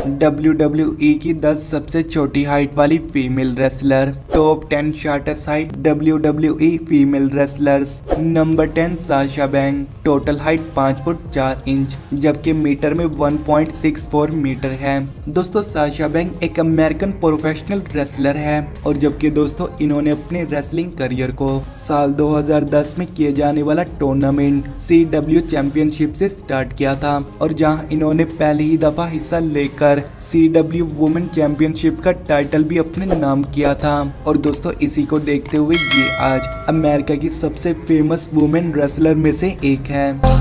WWE की 10 सबसे छोटी हाइट वाली female wrestler. Top 10 shortest height WWE female wrestlers. Number 10 Sasha Banks, total height 5 foot 4 inch, जबकि metre में 1.64 मीटर है। दोस्तों साशा बैंक्स एक अमेरिकन प्रोफेशनल रेसलर है और जबकि दोस्तों इन्होंने अपने रेसलिंग करियर को साल 2010 में किए जाने वाला टूर्नामेंट CW चैंपियनशिप से स्टार्ट किया था और जहां इन्होंने पहली ही दफा हिस्सा लेकर CW वुमेन चैंपियनशिप का टाइटल भी अपने नाम किया था। और दोस्तों इसी को देखते हुए ये आज अमेरिका की सबसे फेमस वुमेन रेसलर में से एक है।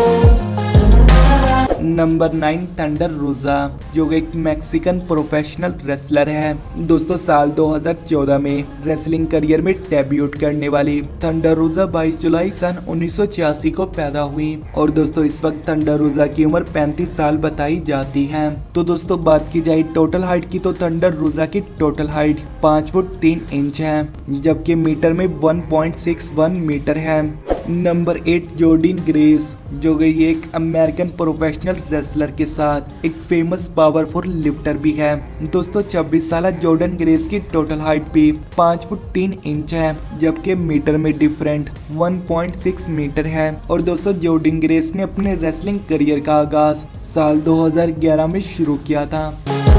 नंबर 9 थंडर रोजा, जो एक मैक्सिकन प्रोफेशनल रेसलर है। दोस्तों साल 2014 में रेसलिंग करियर में डेब्यूट करने वाली थंडर रोजा 22 जुलाई सन 1986 को पैदा हुई और दोस्तों इस वक्त थंडर रोजा की उम्र 35 साल बताई जाती है। तो दोस्तों बात की जाए टोटल हाइट की तो थंडर रोजा की टोटल हाइट 5 फुट 3 इंच है, जबकि मीटर में 1.61 मीटर है। नंबर 8 जॉर्डन ग्रेस, जो गई एक अमेरिकन प्रोफेशनल रेसलर के साथ एक फेमस पावरफुल लिफ्टर भी है। दोस्तों 26 साल जॉर्डन ग्रेस की टोटल हाइट भी 5 फुट 3 इंच है, जबकि मीटर में डिफरेंट 1.6 मीटर है। और दोस्तों जॉर्डन ग्रेस ने अपने रेसलिंग करियर का आगाज साल 2011 में शुरू किया था।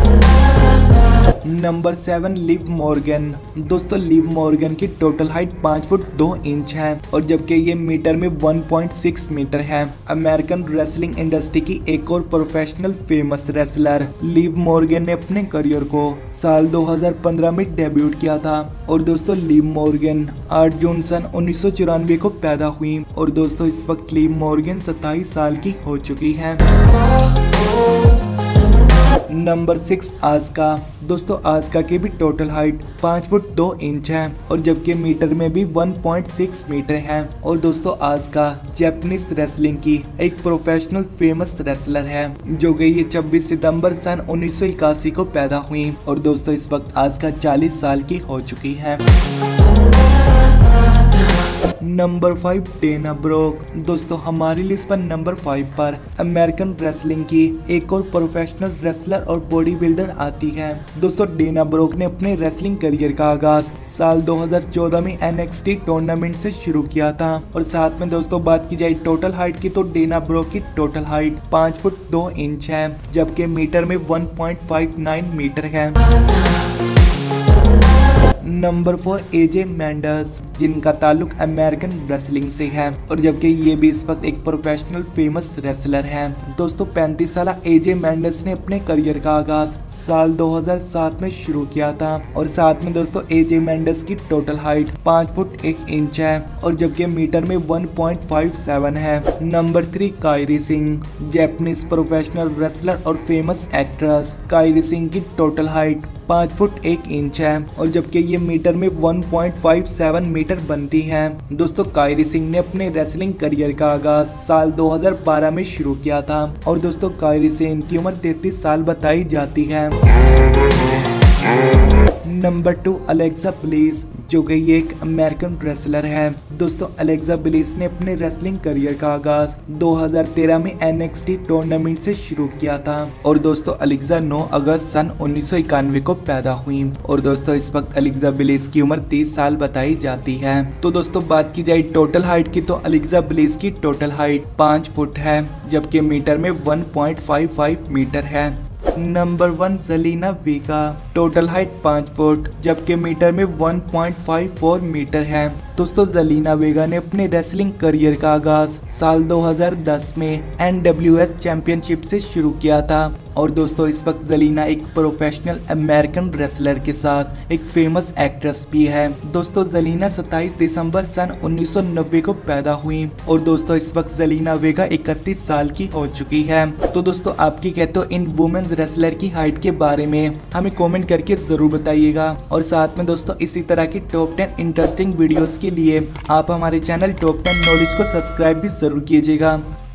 नंबर 7 लिव मॉर्गन, दोस्तों लिव मॉर्गन की टोटल हाइट 5 फुट 2 इंच है और जबकि ये मीटर में 1.6 मीटर है। अमेरिकन रेसलिंग इंडस्ट्री की एक और professional famous wrestler Liv Morgan ने अपने करियर को साल 2015 में डेब्यूट किया था और दोस्तों लिव मॉर्गन 8 जून सन 1994 को पैदा हुई और दोस्तों इस वक्त लिव मॉर्गन 27 साल की हो चुकी है। नंबर 6 आस्का, दोस्तों आस्का की भी टोटल हाइट 5 फुट 2 इंच है और जबकि मीटर में भी 1.6 मीटर है। और दोस्तों आस्का जापानीज रेसलिंग की एक प्रोफेशनल फेमस रेसलर है, जो गई 26 सितंबर सन 1981 को पैदा हुई और दोस्तों इस वक्त आस्का 40 साल की हो चुकी है। नंबर 5 डेना ब्रोक, दोस्तों हमारी लिस्ट पर नंबर 5 पर अमेरिकन रेसलिंग की एक और प्रोफेशनल रेसलर और बॉडी बिल्डर आती है। दोस्तों डेना ब्रोक ने अपने रेसलिंग करियर का आगाज साल 2014 में NXT टूर्नामेंट से शुरू किया था और साथ में दोस्तों बात की जाए टोटल हाइट की तो डेना ब्रोक की टोटल हाइट 5 फुट 2 इंच है, जबकि मीटर में 1.59 मीटर है। नंबर 4 AJ मेंडस, जिनका ताल्लुक अमेरिकन रेसलिंग से है और जबकि ये भी इस वक्त एक प्रोफेशनल फेमस रेसलर है। दोस्तों 35 साल AJ मेंडस ने अपने करियर का आगाज साल 2007 में शुरू किया था और साथ में दोस्तों AJ मेंडस की टोटल हाइट 5 फुट 1 इंच है और जबकि मीटर में 1.57 है। Number 3 Kairi Sane, Japanese professional wrestler और फेमस एक्ट्रेस। कायरी सिंह की टोटल हाइट 5 फुट 1 इंच है और जबकि ये मीटर में 1.57 मीटर बनती है। दोस्तों कायरी सिंह ने अपने रेसलिंग करियर का आगाज साल 2012 में शुरू किया था और दोस्तों कायरी सिंह की उम्र 33 साल बताई जाती है। नंबर 2 अलेक्सा ब्लिस, जो कि एक अमेरिकन रेसलर है। दोस्तों अलेक्सा ब्लिस ने अपने रेसलिंग करियर का आगाज 2013 में NXT टूर्नामेंट से शुरू किया था और दोस्तों अलेक्सा 9 अगस्त सन 1991 को पैदा हुई और दोस्तों इस वक्त अलेक्सा ब्लिस की उम्र 30 साल बताई जाती है। तो दोस्तों बात की जाए टोटल हाइट की तो अलेक्सा ब्लिस की टोटल हाइट 5 फुट है, जबकि मीटर में 1.55 मीटर है। Number 1 Zelina Vega, total height 5 foot, जबकि मीटर में 1.54 मीटर है। दोस्तों जेलिना वेगा ने अपने रेसलिंग करियर का आगाज साल 2010 में NWS चैंपियनशिप से शुरू किया था और दोस्तों इस वक्त जेलिना एक प्रोफेशनल अमेरिकन रेसलर के साथ एक फेमस एक्ट्रेस भी है। दोस्तों जेलिना 27 दिसंबर सन 1990 को पैदा हुई और दोस्तों इस वक्त जेलिना वेगा 31 साल की हो चुकी है। तो दोस्तों आपकी कहते हो इन वुमेन्स रेसलर की हाइट के बारे में हमें कमेंट करके जरूर बताइएगा और साथ में दोस्तों इसी तरह की टॉप 10 इंटरेस्टिंग वीडियोस के लिए आप हमारे चैनल टॉप 10 नॉलेज को सब्सक्राइब भी जरूर कीजिएगा।